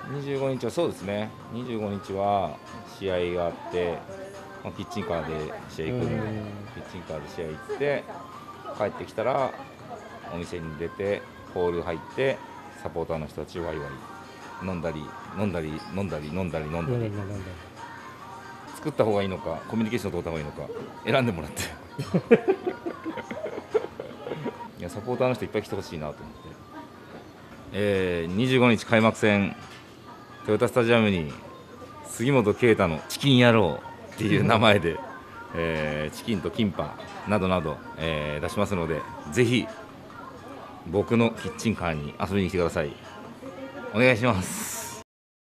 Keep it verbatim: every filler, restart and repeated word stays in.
にじゅうごにちはそうですね、にじゅうごにちは試合があって、まあ、キッチンカーで試合行くんで、キッチンカーで試合行って、帰ってきたらお店に出て、ホール入って、サポーターの人たちワイワイ飲んだり、飲んだり、飲んだり、飲んだり、飲んだり、作った方がいいのか、コミュニケーションを取った方がいいのか、選んでもらっていや、サポーターの人いっぱい来てほしいなと思って、えー、にじゅうごにち開幕戦、トヨタスタジアムに杉本啓太のチキン野郎っていう名前で、えー、チキンとキンパなどなど、えー、出しますので、ぜひ僕のキッチンカーに遊びに来てください。お願いします。